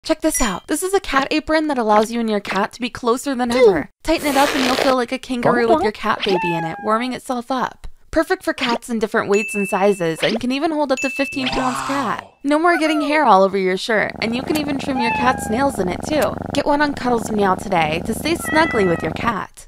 Check this out. This is a cat apron that allows you and your cat to be closer than ever. Tighten it up and you'll feel like a kangaroo with your cat baby in it, warming itself up. Perfect for cats in different weights and sizes, and can even hold up to 15 pounds cat. No more getting hair all over your shirt, and you can even trim your cat's nails in it too. Get one on Cuddles Meow today to stay snugly with your cat.